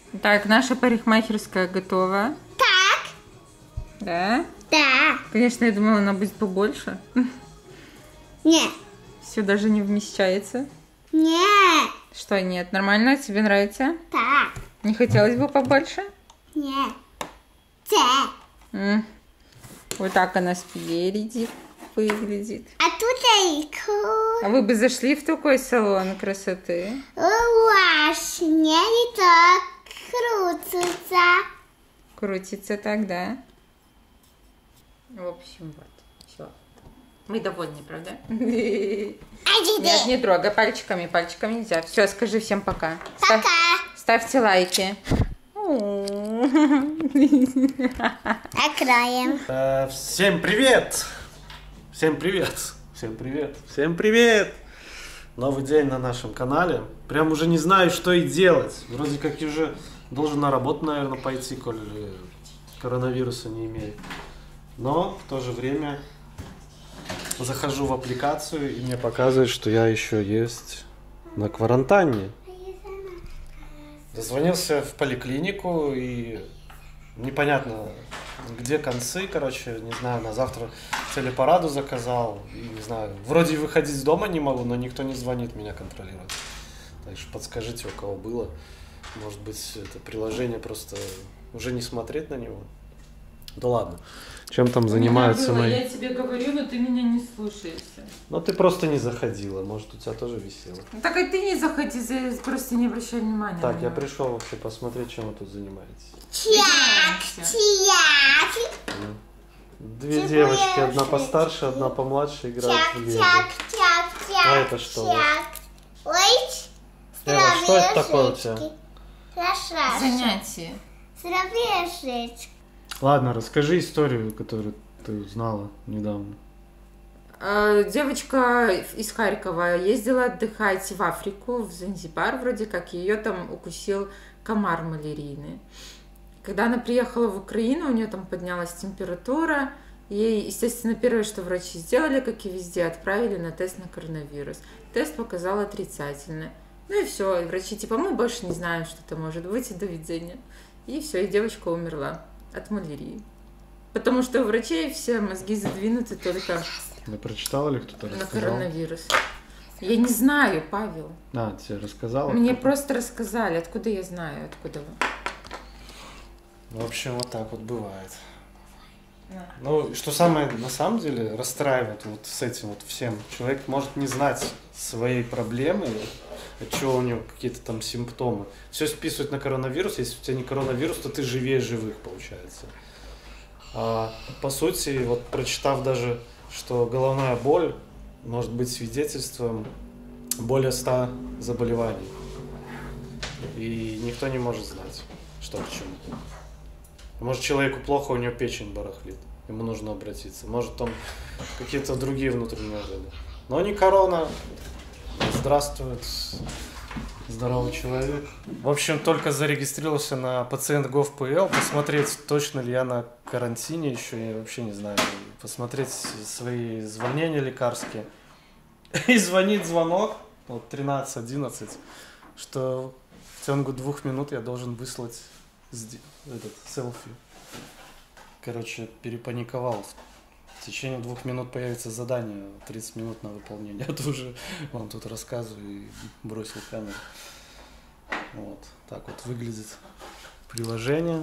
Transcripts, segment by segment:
Так, наша парикмахерская готова. Так. Да? Да. Конечно, я думала, она будет побольше. Нет. Все даже не вмещается. Нет. Что нет? Нормально? Тебе нравится? Так. Не хотелось бы побольше? Нет. Да. Вот так она спереди выглядит. А тут айку. А вы бы зашли в такой салон красоты? Ваш не так крутится. Крутится тогда. В общем, вот. Все. Мы довольны, правда? Нет, не трогай пальчиками. Пальчиками нельзя. Все, скажи всем пока. Пока. Ставьте лайки. Откроем. Всем привет! Всем привет! Всем привет! Всем привет! Новый день на нашем канале. Прям уже не знаю, что и делать. Вроде как я уже должен на работу, наверное, пойти, коль коронавируса не имею. Но в то же время захожу в аппликацию, и мне показывает, что я еще есть на кварантане. Дозвонился в поликлинику, и непонятно, где концы, короче, не знаю, на завтра телепараду заказал, и не знаю, вроде выходить из дома не могу, но никто не звонит меня контролировать. Так что подскажите, у кого было, может быть, это приложение просто уже не смотреть на него. Да ладно. Чем там занимаются мои... Я тебе говорю, но ты меня не слушаешься. Ну ты просто не заходила, может у тебя тоже висело. Так и ты не заходи, просто не обращай внимания. Так, я пришел вообще посмотреть, чем вы тут занимаетесь. Чак. Две девочки, одна постарше, одна помладше, играют в лего. А это что у вас? Ой. Эва, что это такое у тебя? Занятие. Сравнешечка. Ладно, расскажи историю, которую ты узнала недавно. Девочка из Харькова ездила отдыхать в Африку, в Занзибар вроде как, ее там укусил комар малярийный. Когда она приехала в Украину, у нее там поднялась температура, ей, естественно, первое, что врачи сделали, как и везде, отправили на тест на коронавирус. Тест показал отрицательный. Ну и все, и врачи типа, мы больше не знаем, что это может быть, и до видения. И все, и девочка умерла от малярии. Потому что у врачей все мозги задвинуты только... Вы прочитала или кто-то рассказал? На коронавирус. Я не знаю, Павел. А, тебе рассказала? Мне просто рассказали. Откуда я знаю? Откуда вы? В общем, вот так вот бывает. Ну, что самое, на самом деле, расстраивает вот с этим вот всем. Человек может не знать своей проблемы, от чего у него какие-то там симптомы. Все списывать на коронавирус. Если у тебя не коронавирус, то ты живее живых, получается. А, по сути, вот прочитав даже, что головная боль может быть свидетельством более 100 заболеваний. И никто не может знать, что к чему. Может, человеку плохо, у него печень барахлит. Ему нужно обратиться. Может, там какие-то другие внутренние органы. Но не корона. Здравствует здоровый человек. В общем, только зарегистрировался на пациент.gov.pl, посмотреть, точно ли я на карантине еще, я вообще не знаю, посмотреть свои звонения лекарские. И звонит звонок, вот 13:11, что в течение 2 минут я должен выслать этот селфи. Короче, перепаниковал. В течение 2 минут появится задание, 30 минут на выполнение. Я тоже вам тут рассказываю и бросил камеру. Вот, так вот выглядит приложение.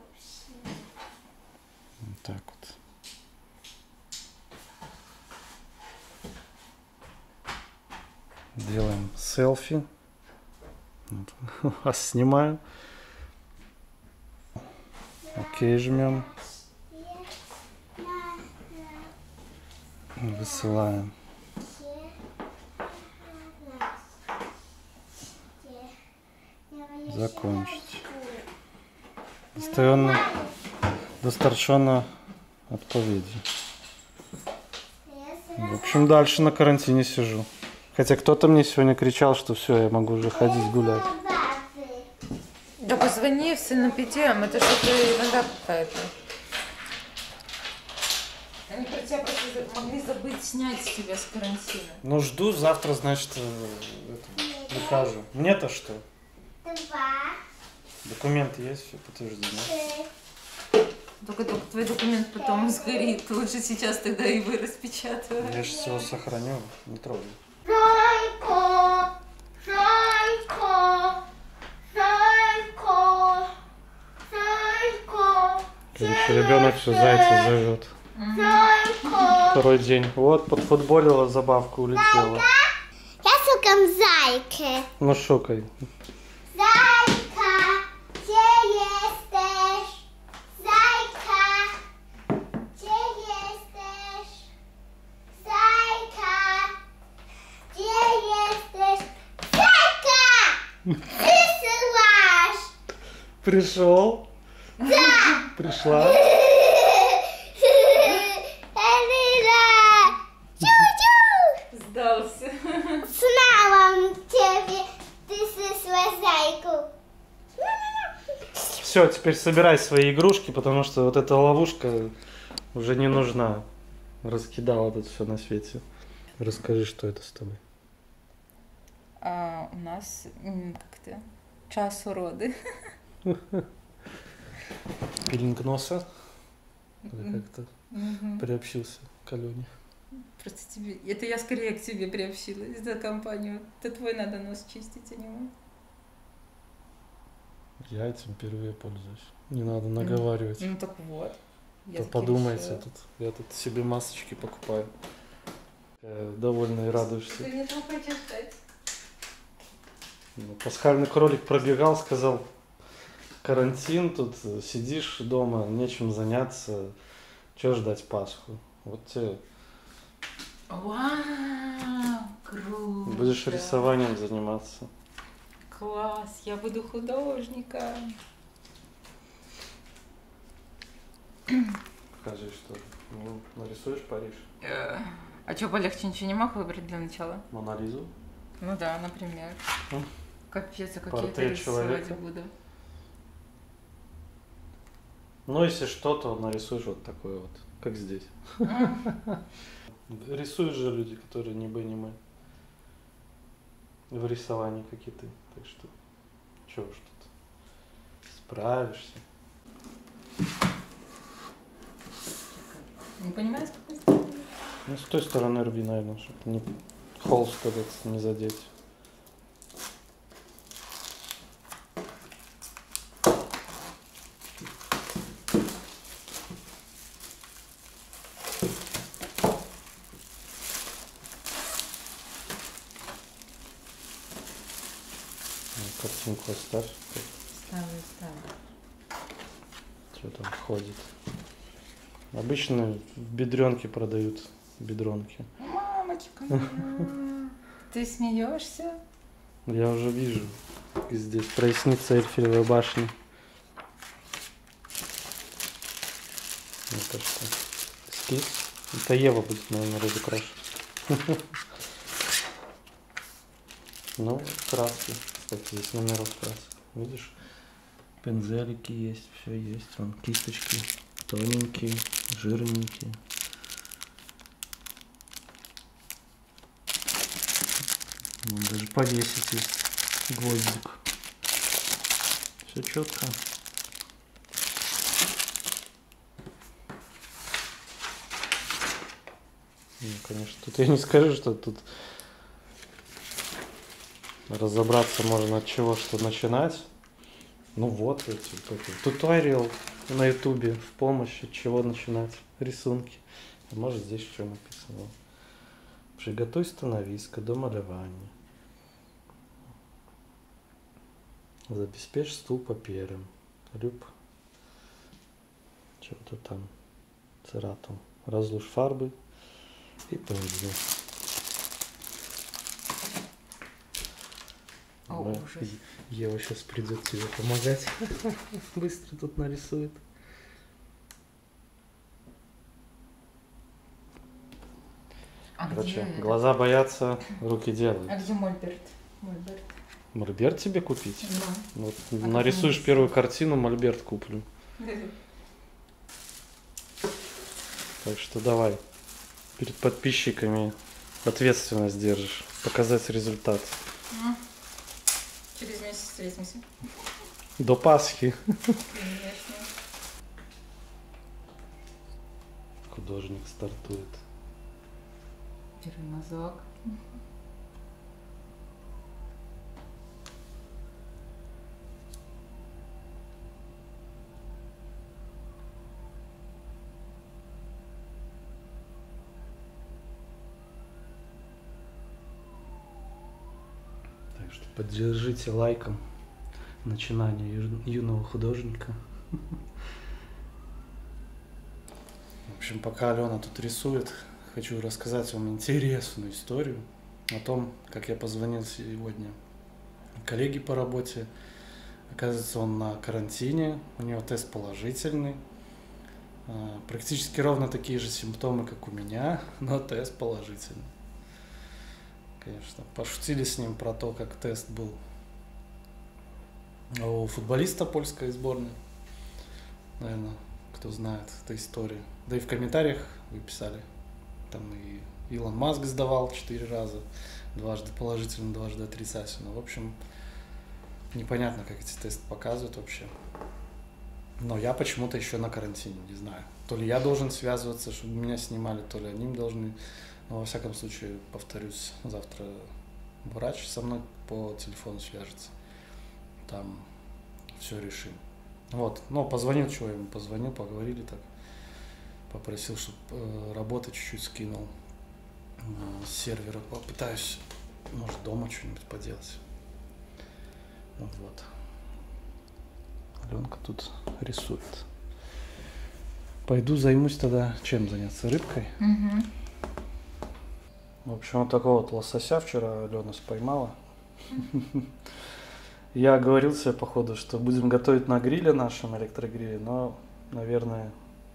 Вот так вот. Делаем селфи. Вот. Вас снимаю. Окей, жмем. Высылаем. Закончить. Достарчено отповеди. В общем, дальше на карантине сижу. Хотя кто-то мне сегодня кричал, что все, я могу уже ходить гулять. Да позвони в Синопедиам, это что-то ерунда какая-то. Они про тебя просто могли забыть снять тебя с карантина. Ну, жду, завтра, значит, выкажу. Мне-то что? Документы есть, все подтверждено. Только твой документ потом сгорит. Лучше сейчас тогда его распечатывать. Я же все сохраню, не трогай. Зайка, зайка, зайка, зайка, Короче, ребенок все зайца зовет. зайка. Второй день. Вот, подфутболила, забавка улетела. Я шукам зайки. Ну шукай. Zajka, gdzie jesteś? Zajka, gdzie jesteś? Zajka, gdzie jesteś? Zajka! Wysyłasz! Пришел? Да. Пришла? Elira! Ciu-ciu! Сдался. Znałam ciebie, ty sysła zajku. Все, теперь собирай свои игрушки, потому что вот эта ловушка уже не нужна. Раскидала тут все на свете. Расскажи, что это с тобой. У нас как-то час уроды. Пилинг носа. Или как-то приобщился к Алене. Просто тебе... Это я скорее к тебе приобщилась за компанию. Это твой надо нос чистить, а не мой. Я этим впервые пользуюсь. Не надо наговаривать. Ну так вот. Я таки Подумайте решила. тут. Я тут себе масочки покупаю. Довольно и радуешься. Ты не там хочешь ждать. Ну, пасхальный кролик пробегал, сказал, карантин, тут сидишь дома, нечем заняться, чего ждать Пасху? Вот тебе Вау, круто. будешь рисованием заниматься. Класс, я буду художником. Покажи, что же. Ну, нарисуешь Париж? А что, полегче ничего не мог выбрать для начала? Мона Лизу? Ну да, например. Ну, Капец, а как я это портрет рисовать человека. буду? Ну, если что, то нарисуешь вот такое вот, как здесь. Рисуют же люди, которые не бы, не мы. В рисовании, как и ты. Так что, чего уж тут. Справишься. Не понимаю, с какой стороны? Ну, с той стороны руби, наверное, чтобы не холст этот не задеть. Картинку оставь, Ставлю. что там ходит. Обычно в бедренке продают бедронки. Мамочка моя. Ты смеешься? Я уже вижу, как здесь прояснится Эйфелевая башня. Это что? Эскиз? Это Ева будет, наверное, разукрашивать. Ну, краски. Кстати, здесь номеров красок. Видишь? Пензелики есть, все есть. Вон кисточки тоненькие, жирненькие. Вон даже повесить есть гвоздик. Все четко. Ну, конечно, тут я не скажу, что тут разобраться можно от чего что начинать. Ну вот эти туториал на ютубе в помощь, от чего начинать рисунки. А может здесь что написано. Приготуй становиска до малювання. Забезпечь стул папером. Люб. Чего-то там. Цератом. Разлушь фарбы и пензли. О, ужас. Ева сейчас придет тебе помогать. Быстро тут нарисует. Короче, где глаза боятся, руки делают. А где Мольберт? Мольберт тебе купить? Да. Вот, А нарисуешь как первую картину, Мольберт куплю. Так что давай. Перед подписчиками ответственность держишь. Показать результат. Через месяц встретимся. До Пасхи. Конечно. Художник стартует. Первый мазок. Так что поддержите лайком начинание юного художника. В общем, пока Алена тут рисует, хочу рассказать вам интересную историю о том, как я позвонил сегодня коллеге по работе. Оказывается, он на карантине, у него тест положительный. Практически ровно такие же симптомы, как у меня, но тест положительный. Конечно, пошутили с ним про то, как тест был у футболиста польской сборной. Наверное, кто знает эту историю. Да и в комментариях вы писали. Там и Илон Маск сдавал 4 раза. Дважды положительно, дважды отрицательно. В общем, непонятно, как эти тесты показывают вообще. Но я почему-то еще на карантине, не знаю. То ли я должен связываться, чтобы меня снимали, то ли они должны. Но во всяком случае, повторюсь, завтра врач со мной по телефону свяжется. Там все решим. Вот, но позвонил, чего я ему позвонил, поговорили так. Попросил, чтобы работы чуть-чуть скинул с сервера. Попытаюсь, может, дома что-нибудь поделать. Вот. Аленка тут рисует. Пойду займусь тогда, чем заняться? Рыбкой? Угу. В общем, вот такого вот лосося вчера Алена споймала. Я оговорился, походу, что будем готовить на гриле нашем, электрогриле, но, наверное,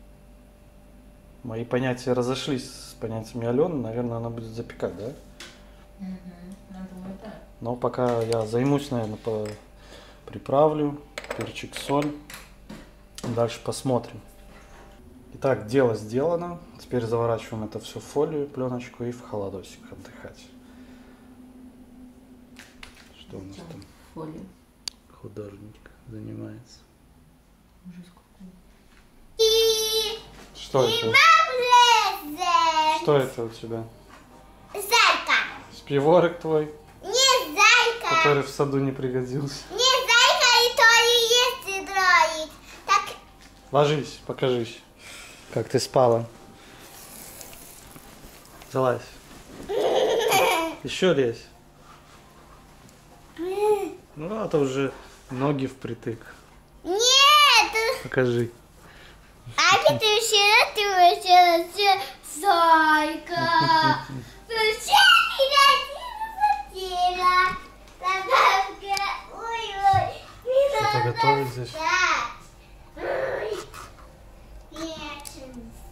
мои понятия разошлись с понятиями Алены. Наверное, она будет запекать, да? Угу. Я думаю, да. Но пока я займусь, наверное, приправлю, перчик, соль. Дальше посмотрим. Итак, дело сделано. Теперь заворачиваем это все в фолию, пленочку и в холодосик отдыхать. Что у нас там? Фолию. Художник занимается. Ужас какой. Что это? Влезет. Что это у тебя? Зайка. Спиворок твой, Не зайка. который в саду не пригодился. Не зайка, и то и есть дроид. Так, Ложись, покажись, как ты спала. Залазь. Еще лезь. Ну, а то уже ноги впритык. нет. Покажи. А ты еще зайка. Что-то готовить здесь. Нет.